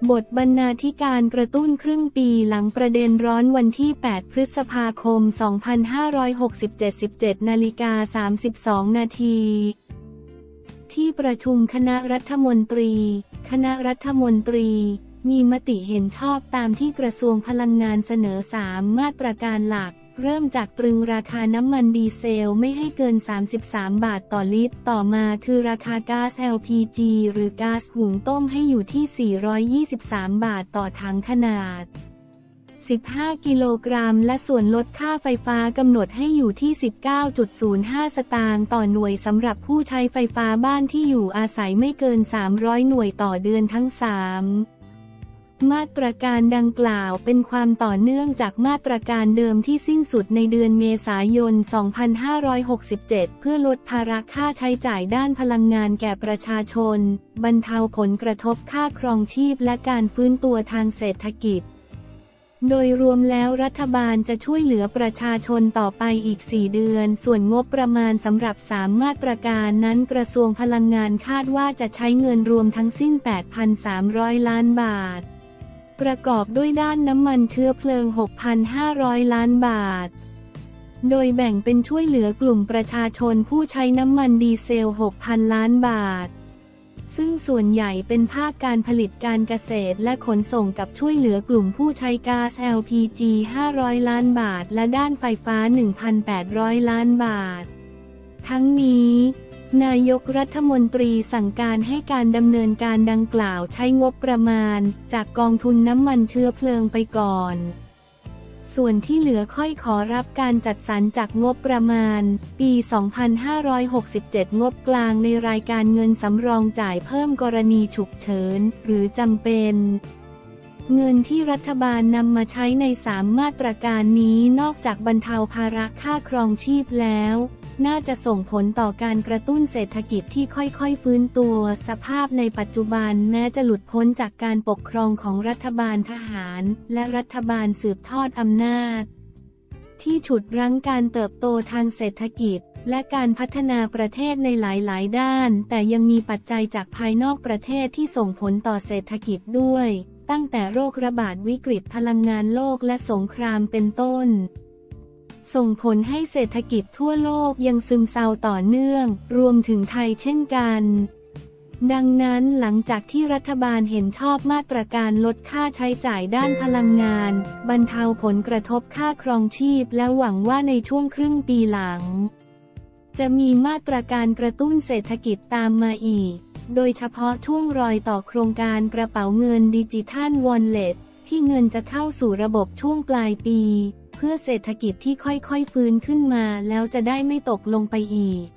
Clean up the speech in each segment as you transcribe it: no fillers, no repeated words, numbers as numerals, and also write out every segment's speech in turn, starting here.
บทบรรณาธิการกระตุ้นครึ่งปีหลังประเด็นร้อนวันที่ 8 พฤษภาคม 2567 17:32 นาทีที่ประชุมคณะรัฐมนตรีมีมติเห็นชอบตามที่กระทรวงพลังงานเสนอ 3 มาตรการหลักเริ่มจากตรึงราคาน้ำมันดีเซลไม่ให้เกิน33 บาทต่อลิตรต่อมาคือราคาก๊าซ LPG หรือก๊าซหุงต้มให้อยู่ที่423 บาทต่อถังขนาด15 กิโลกรัมและส่วนลดค่าไฟฟ้ากำหนดให้อยู่ที่ 19.05 สตางค์ต่อหน่วยสำหรับผู้ใช้ไฟฟ้าบ้านที่อยู่อาศัยไม่เกิน300หน่วยต่อเดือนทั้ง 3มาตรการดังกล่าวเป็นความต่อเนื่องจากมาตรการเดิมที่สิ้นสุดในเดือนเมษายน 2567 เพื่อลดภาระค่าใช้จ่ายด้านพลังงานแก่ประชาชนบรรเทาผลกระทบค่าครองชีพและการฟื้นตัวทางเศรษฐกิจโดยรวมแล้วรัฐบาลจะช่วยเหลือประชาชนต่อไปอีก 4 เดือนส่วนงบประมาณสำหรับ 3 มาตรการนั้นกระทรวงพลังงานคาดว่าจะใช้เงินรวมทั้งสิ้น 8,300 ล้านบาทประกอบด้วยด้านน้ำมันเชื้อเพลิง 6,500 ล้านบาทโดยแบ่งเป็นช่วยเหลือกลุ่มประชาชนผู้ใช้น้ำมันดีเซล 6,000 ล้านบาทซึ่งส่วนใหญ่เป็นภาคการผลิตการเกษตรและขนส่งกับช่วยเหลือกลุ่มผู้ใช้ก๊าซ LPG 500 ล้านบาทและด้านไฟฟ้า 1,800 ล้านบาททั้งนี้นายกรัฐมนตรีสั่งการให้การดำเนินการดังกล่าวใช้งบประมาณจากกองทุนน้ำมันเชื้อเพลิงไปก่อนส่วนที่เหลือค่อยขอรับการจัดสรรจากงบประมาณปี 2567 งบกลางในรายการเงินสำรองจ่ายเพิ่มกรณีฉุกเฉินหรือจำเป็นเงินที่รัฐบาลนำมาใช้ใน 3 มาตรการนี้นอกจากบรรเทาภาระค่าครองชีพแล้วน่าจะส่งผลต่อการกระตุ้นเศรษฐกิจที่ค่อยๆฟื้นตัวสภาพในปัจจุบันแม้จะหลุดพ้นจากการปกครองของรัฐบาลทหารและรัฐบาลสืบทอดอำนาจที่ฉุดรั้งการเติบโตทางเศรษฐกิจและการพัฒนาประเทศในหลายๆด้านแต่ยังมีปัจจัยจากภายนอกประเทศที่ส่งผลต่อเศรษฐกิจด้วยตั้งแต่โรคระบาดวิกฤตพลังงานโลกและสงครามเป็นต้นส่งผลให้เศรษฐกิจทั่วโลกยังซึมเซาต่อเนื่องรวมถึงไทยเช่นกันดังนั้นหลังจากที่รัฐบาลเห็นชอบมาตรการลดค่าใช้จ่ายด้านพลังงานบรรเทาผลกระทบค่าครองชีพและหวังว่าในช่วงครึ่งปีหลังจะมีมาตรการกระตุ้นเศรษฐกิจตามมาอีกโดยเฉพาะช่วงรอยต่อโครงการกระเป๋าเงินดิจิทัลวอลเล็ตที่เงินจะเข้าสู่ระบบช่วงปลายปีเพื่อเศรษฐกิจที่ค่อยๆฟื้นขึ้นมาแล้วจะได้ไม่ตกลงไปอีก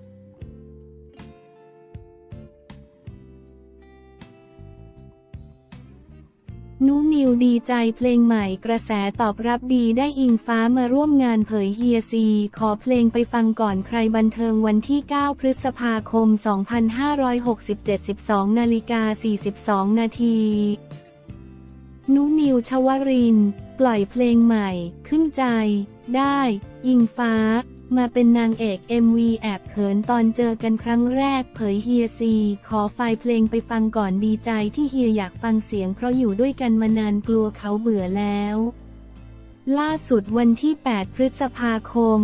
นูนิวดีใจเพลงใหม่กระแสตอบรับดีได้อิงฟ้ามาร่วมงานเผยเฮียซีขอเพลงไปฟังก่อนใครบันเทิงวันที่ 9 พฤษภาคม 2567 12:42 นาทีนูนิว ชวรินทร์ปล่อยเพลงใหม่ขึ้นใจได้อิงฟ้ามาเป็นนางเอก MV แอบเขินตอนเจอกันครั้งแรกเผยเฮียซีขอไฟล์เพลงไปฟังก่อนดีใจที่เฮียอยากฟังเสียงเพราะอยู่ด้วยกันมานานกลัวเขาเบื่อแล้วล่าสุดวันที่ 8 พฤษภาคม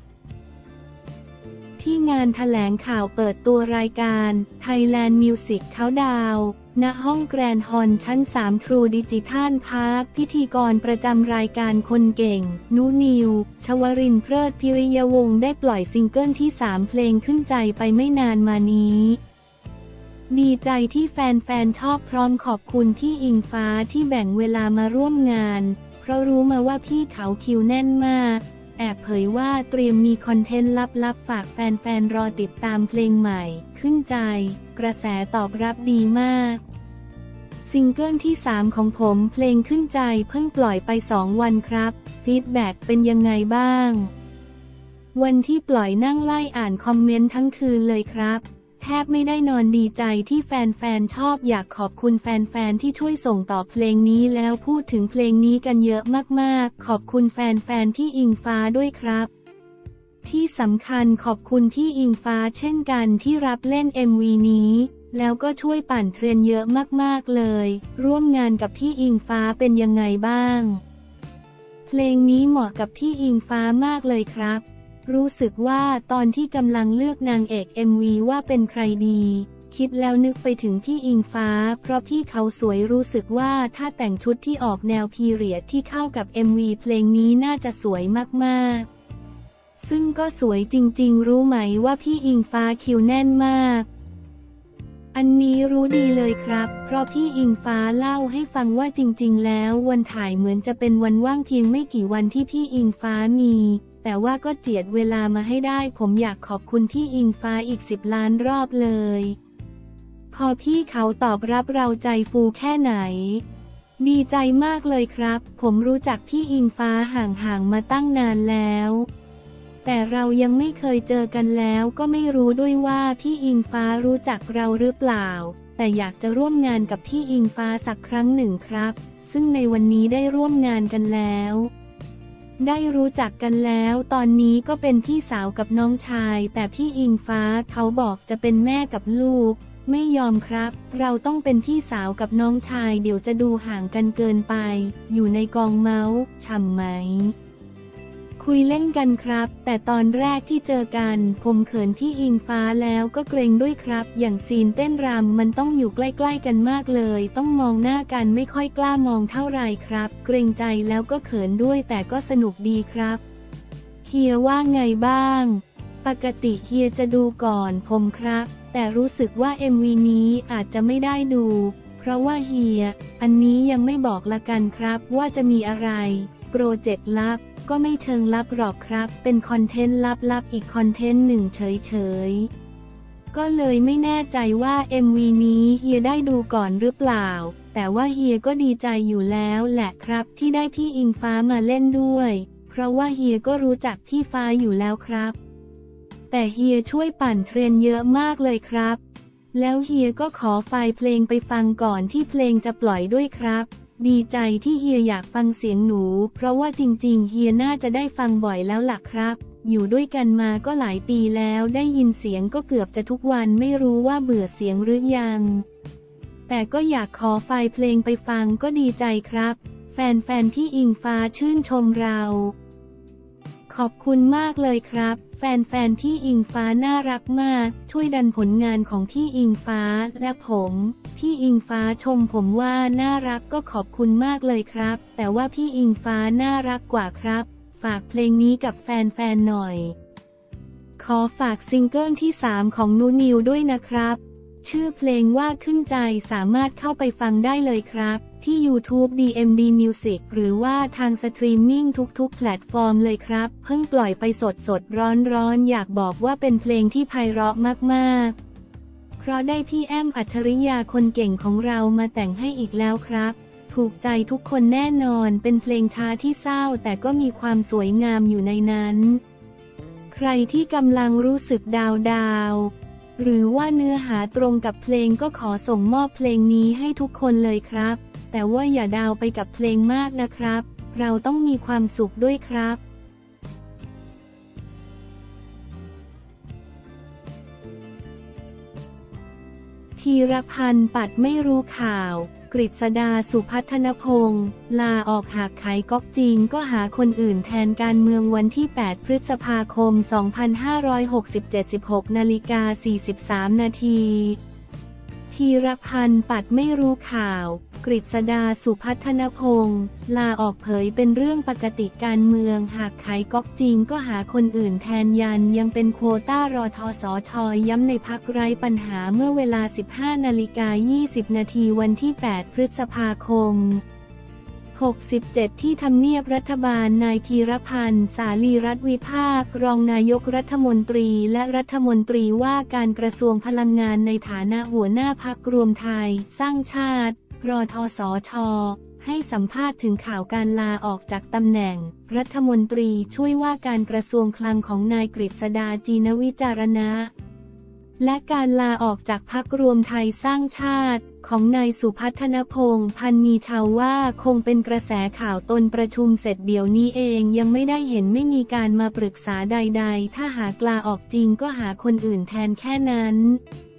ที่งานแถลงข่าวเปิดตัวรายการ Thailand Music Countdown ณห้องแกรนด์ฮอลล์ชั้น 3 True Digital Park พิธีกรประจำรายการคนเก่งนูนิว ชวรินทร์ เพลิดพิริยวงศ์ได้ปล่อยซิงเกิลที่ 3 เพลงขึ้นใจไปไม่นานมานี้ดีใจที่แฟนๆชอบพร้อมขอบคุณพี่อิงฟ้าที่แบ่งเวลามาร่วมงานเพราะรู้มาว่าพี่เขาคิวแน่นมากแอบเผยว่าเตรียมมีคอนเทนต์ลับๆฝากแฟนๆรอติดตามเพลงใหม่ขึ้นใจกระแสตอบรับดีมากซิงเกิลที่ 3 ของผมเพลงขึ้นใจเพิ่งปล่อยไป 2 วันครับฟีดแบ็กเป็นยังไงบ้างวันที่ปล่อยนั่งไล่อ่านคอมเมนต์ทั้งคืนเลยครับแทบไม่ได้นอนดีใจที่แฟนๆชอบอยากขอบคุณแฟนๆที่ช่วยส่งต่อเพลงนี้แล้วพูดถึงเพลงนี้กันเยอะมากๆขอบคุณแฟนๆที่อิงฟ้าด้วยครับที่สำคัญขอบคุณพี่อิงฟ้าเช่นกันที่รับเล่น MV นี้แล้วก็ช่วยปั่นเทรนด์เยอะมากๆเลยร่วมงานกับพี่อิงฟ้าเป็นยังไงบ้างเพลงนี้เหมาะกับพี่อิงฟ้ามากเลยครับรู้สึกว่าตอนที่กำลังเลือกนางเอก MV ว่าเป็นใครดีคิดแล้วนึกไปถึงพี่อิงฟ้าเพราะพี่เขาสวยรู้สึกว่าถ้าแต่งชุดที่ออกแนวพีเรียดที่เข้ากับ MV เพลงนี้น่าจะสวยมากๆซึ่งก็สวยจริงๆรู้ไหมว่าพี่อิงฟ้าคิวแน่นมากอันนี้รู้ดีเลยครับเพราะพี่อิงฟ้าเล่าให้ฟังว่าจริงๆแล้ววันถ่ายเหมือนจะเป็นวันว่างเพียงไม่กี่วันที่พี่อิงฟ้ามีแต่ว่าก็เจียดเวลามาให้ได้ผมอยากขอบคุณพี่อิงฟ้าอีก10 ล้านรอบเลยพอพี่เขาตอบรับเราใจฟูแค่ไหนดีใจมากเลยครับผมรู้จักพี่อิงฟ้าห่างๆมาตั้งนานแล้วแต่เรายังไม่เคยเจอกันแล้วก็ไม่รู้ด้วยว่าพี่อิงฟ้ารู้จักเราหรือเปล่าแต่อยากจะร่วมงานกับพี่อิงฟ้าสักครั้งหนึ่งครับซึ่งในวันนี้ได้ร่วมงานกันแล้วได้รู้จักกันแล้วตอนนี้ก็เป็นพี่สาวกับน้องชายแต่พี่อิงฟ้าเขาบอกจะเป็นแม่กับลูกไม่ยอมครับเราต้องเป็นพี่สาวกับน้องชายเดี๋ยวจะดูห่างกันเกินไปอยู่ในกองเมาส์ฉ่ำไหมคุยเล่นกันครับแต่ตอนแรกที่เจอกันผมเขินพี่อิงฟ้าแล้วก็เกรงด้วยครับอย่างซีนเต้นรำมันต้องอยู่ใกล้ๆกันมากเลยต้องมองหน้ากันไม่ค่อยกล้ามองเท่าไหร่ครับเกรงใจแล้วก็เขินด้วยแต่ก็สนุกดีครับเฮียว่าไงบ้างปกติเฮียจะดูก่อนผมครับแต่รู้สึกว่า MV นี้อาจจะไม่ได้ดูเพราะว่าเฮียอันนี้ยังไม่บอกละกันครับว่าจะมีอะไรโปรเจกต์ลับก็ไม่เชิงลับหรอกครับเป็นคอนเทนต์ลับๆอีกคอนเทนต์หนึ่งเฉยๆก็เลยไม่แน่ใจว่า MV นี้เฮียได้ดูก่อนหรือเปล่าแต่ว่าเฮียก็ดีใจอยู่แล้วแหละครับที่ได้พี่อิงฟ้ามาเล่นด้วยเพราะว่าเฮียก็รู้จักพี่ฟ้าอยู่แล้วครับแต่เฮียช่วยปั่นเทรนด์เยอะมากเลยครับแล้วเฮียก็ขอไฟล์เพลงไปฟังก่อนที่เพลงจะปล่อยด้วยครับดีใจที่เฮียอยากฟังเสียงหนูเพราะว่าจริงๆเฮียน่าจะได้ฟังบ่อยแล้วล่ะครับอยู่ด้วยกันมาก็หลายปีแล้วได้ยินเสียงก็เกือบจะทุกวันไม่รู้ว่าเบื่อเสียงหรือยังแต่ก็อยากขอไฟล์เพลงไปฟังก็ดีใจครับแฟนๆพี่อิงฟ้าชื่นชมเราขอบคุณมากเลยครับแฟนๆพี่อิงฟ้าน่ารักมากช่วยดันผลงานของพี่อิงฟ้าและผมพี่อิงฟ้าชมผมว่าน่ารักก็ขอบคุณมากเลยครับแต่ว่าพี่อิงฟ้าน่ารักกว่าครับฝากเพลงนี้กับแฟนๆหน่อยขอฝากซิงเกิลที่3ของนูนิวด้วยนะครับชื่อเพลงว่าขึ้นใจสามารถเข้าไปฟังได้เลยครับที่ YouTube DMD Music หรือว่าทางสตรีมมิ่งทุกๆแพลตฟอร์มเลยครับเพิ่งปล่อยไปสดๆร้อนๆอยากบอกว่าเป็นเพลงที่ไพเราะมากๆเพราะได้พี่แอมอัจฉริยาคนเก่งของเรามาแต่งให้อีกแล้วครับถูกใจทุกคนแน่นอนเป็นเพลงช้าที่เศร้าแต่ก็มีความสวยงามอยู่ในนั้นใครที่กำลังรู้สึกดาวหรือว่าเนื้อหาตรงกับเพลงก็ขอส่งมอบเพลงนี้ให้ทุกคนเลยครับแต่ว่าอย่าดาวไปกับเพลงมากนะครับเราต้องมีความสุขด้วยครับธีรพันธ์ปัดไม่รู้ข่าวกฤษดาสุพัฒนพงศ์ลาออกหากขายก๊อกจริงก็หาคนอื่นแทนการเมืองวันที่8 พฤษภาคม 2567 16:43 นาทีธีรพันธ์ปัดไม่รู้ข่าวกฤษดาสุพัฒนพงศ์ลาออกเผยเป็นเรื่องปกติการเมืองหากขายก๊อกจริงก็หาคนอื่นแทนยังเป็นโควต้ารทสช.ย้ำในพักไร้ปัญหาเมื่อเวลา 15:20 นาทีวันที่ 8 พฤษภาคม 67 ที่ทำเนียบรัฐบาลนายพีรพันธ์สาลีรัตน์วิภาครองนายกรัฐมนตรีและรัฐมนตรีว่าการกระทรวงพลังงานในฐานะหัวหน้าพรรครวมไทยสร้างชาติรทสช.ให้สัมภาษณ์ถึงข่าวการลาออกจากตำแหน่งรัฐมนตรีช่วยว่าการกระทรวงคลังของนายกฤษดาจีนวิจารณะและการลาออกจากพรรครวมไทยสร้างชาติของนายสุพัฒนพงศ์พันมีชาวว่าคงเป็นกระแสข่าวตนประชุมเสร็จเดี๋ยวนี้เองยังไม่ได้เห็นไม่มีการมาปรึกษาใดๆถ้าหากลาออกจริงก็หาคนอื่นแทนแค่นั้น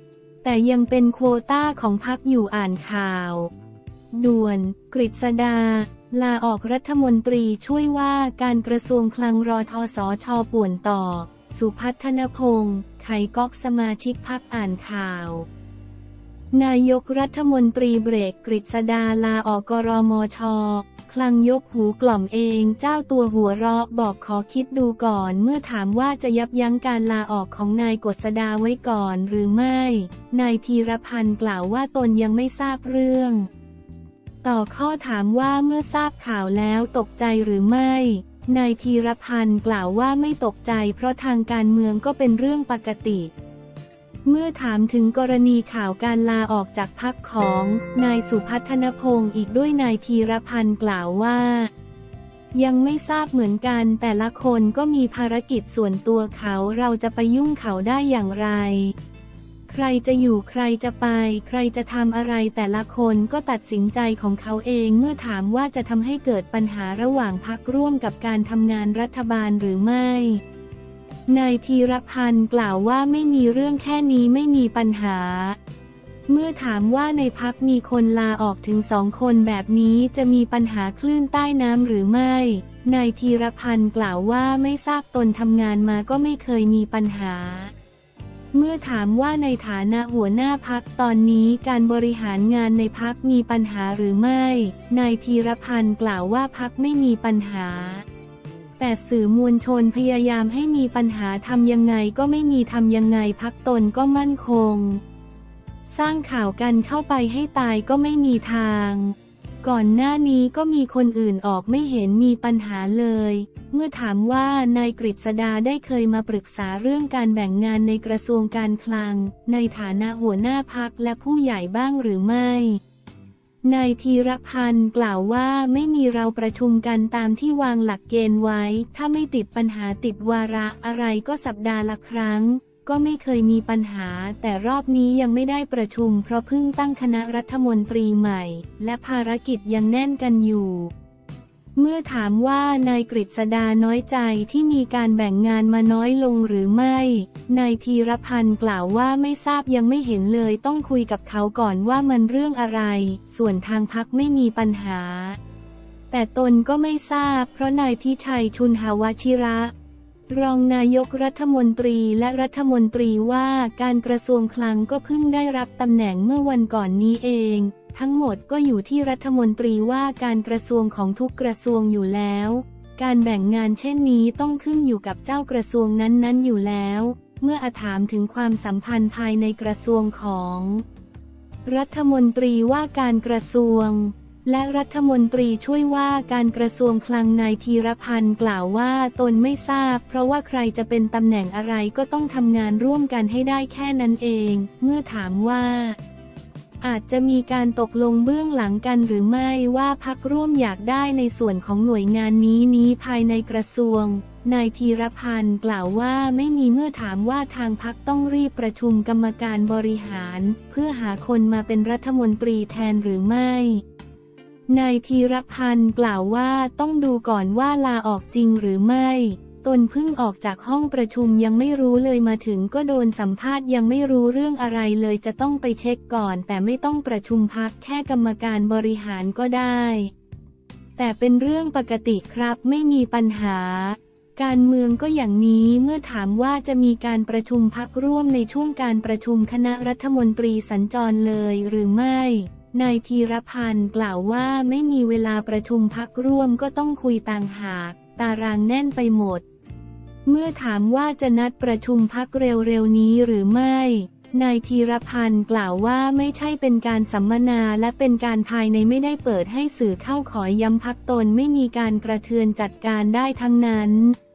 แต่ยังเป็นโควต้าของพรรคอยู่อ่านข่าวด่วนกฤษดาลาออกรัฐมนตรีช่วยว่าการกระทรวงคลังรทสช.ป่วนต่อสุพัฒนพงษ์ไขก๊อกสมาชิกพรรคอ่านข่าวนายกรัฐมนตรีเบรกกฤษดาลาออกกรมช.คลังยกหูกล่อมเองเจ้าตัวหัวเราะบอกขอคิดดูก่อนเมื่อถามว่าจะยับยั้งการลาออกของนายกฤษดาไว้ก่อนหรือไม่นายพีรพันธ์กล่าวว่าตนยังไม่ทราบเรื่องต่อข้อถามว่าเมื่อทราบข่าวแล้วตกใจหรือไม่นายพีรพันธ์กล่าวว่าไม่ตกใจเพราะทางการเมืองก็เป็นเรื่องปกติเมื่อถามถึงกรณีข่าวการลาออกจากพรรคของนายสุพัฒนพงษ์อีกด้วยนายพีรพันธ์กล่าวว่ายังไม่ทราบเหมือนกันแต่ละคนก็มีภารกิจส่วนตัวเขาเราจะไปยุ่งเขาได้อย่างไรใครจะอยู่ใครจะไปใครจะทำอะไรแต่ละคนก็ตัดสินใจของเขาเองเมื่อถามว่าจะทำให้เกิดปัญหาระหว่างพรรคร่วมกับการทำงานรัฐบาลหรือไม่นายพีรพันธ์กล่าวว่าไม่มีเรื่องแค่นี้ไม่มีปัญหาเมื่อถามว่าในพรรคมีคนลาออกถึง2 คนแบบนี้จะมีปัญหาคลื่นใต้น้ำหรือไม่นายพีรพันธ์กล่าวว่าไม่ทราบตนทำงานมาก็ไม่เคยมีปัญหาเมื่อถามว่าในฐานะหัวหน้าพรรคตอนนี้การบริหารงานในพรรคมีปัญหาหรือไม่นายพีรพันธ์กล่าวว่าพรรคไม่มีปัญหาแต่สื่อมวลชนพยายามให้มีปัญหาทำยังไงก็ไม่มีทำยังไงพรรคตนก็มั่นคงสร้างข่าวกันเข้าไปให้ตายก็ไม่มีทางก่อนหน้านี้ก็มีคนอื่นออกไม่เห็นมีปัญหาเลยเมื่อถามว่านายกฤษดาได้เคยมาปรึกษาเรื่องการแบ่งงานในกระทรวงการคลังในฐานะหัวหน้าพรรคและผู้ใหญ่บ้างหรือไม่นายพีรพันธ์กล่าวว่าไม่มีเราประชุมกันตามที่วางหลักเกณฑ์ไว้ถ้าไม่ติดปัญหาติดวาระอะไรก็สัปดาห์ละครั้งก็ไม่เคยมีปัญหาแต่รอบนี้ยังไม่ได้ประชุมเพราะเพิ่งตั้งคณะรัฐมนตรีใหม่และภารกิจยังแน่นกันอยู่เมื่อถามว่านายกฤษดาน้อยใจที่มีการแบ่งงานมาน้อยลงหรือไม่นายพีรพันธ์กล่าวว่าไม่ทราบยังไม่เห็นเลยต้องคุยกับเขาก่อนว่ามันเรื่องอะไรส่วนทางพรรคไม่มีปัญหาแต่ตนก็ไม่ทราบเพราะนายพิชัยชุนหวชิระรองนายกรัฐมนตรีและรัฐมนตรีว่าการกระทรวงคลังก็เพิ่งได้รับตำแหน่งเมื่อวันก่อนนี้เองทั้งหมดก็อยู่ที่รัฐมนตรีว่าการกระทรวงของทุกกระทรวงอยู่แล้วการแบ่งงานเช่นนี้ต้องขึ้นอยู่กับเจ้ากระทรวงนั้นๆอยู่แล้วเมื่อถามถึงความสัมพันธ์ภายในกระทรวงของรัฐมนตรีว่าการกระทรวงและรัฐมนตรีช่วยว่าการกระทรวงคลังนายพีรพันธ์กล่าวว่าตนไม่ทราบเพราะว่าใครจะเป็นตำแหน่งอะไรก็ต้องทำงานร่วมกันให้ได้แค่นั้นเองเมื่อถามว่าอาจจะมีการตกลงเบื้องหลังกันหรือไม่ว่าพรรคร่วมอยากได้ในส่วนของหน่วยงานนี้ภายในกระทรวงนายพีรพันธ์กล่าวว่าไม่มีเมื่อถามว่าทางพรรคต้องรีบประชุมกรรมการบริหารเพื่อหาคนมาเป็นรัฐมนตรีแทนหรือไม่นายพีรพันธ์กล่าวว่าต้องดูก่อนว่าลาออกจริงหรือไม่ตนเพิ่งออกจากห้องประชุมยังไม่รู้เลยมาถึงก็โดนสัมภาษณ์ยังไม่รู้เรื่องอะไรเลยจะต้องไปเช็คก่อนแต่ไม่ต้องประชุมพรรคแค่กรรมการบริหารก็ได้แต่เป็นเรื่องปกติครับไม่มีปัญหาการเมืองก็อย่างนี้เมื่อถามว่าจะมีการประชุมพรรคร่วมในช่วงการประชุมคณะรัฐมนตรีสัญจรเลยหรือไม่นายพีรพันธ์กล่าวว่าไม่มีเวลาประชุมพรรคร่วมก็ต้องคุยต่างหากตารางแน่นไปหมดเมื่อถามว่าจะนัดประชุมพรรคเร็วๆนี้หรือไม่นายพีรพันธ์กล่าวว่าไม่ใช่เป็นการสัมมนาและเป็นการภายในไม่ได้เปิดให้สื่อเข้าขอย้ำพรรคตนไม่มีการกระเทือนจัดการได้ทั้งนั้น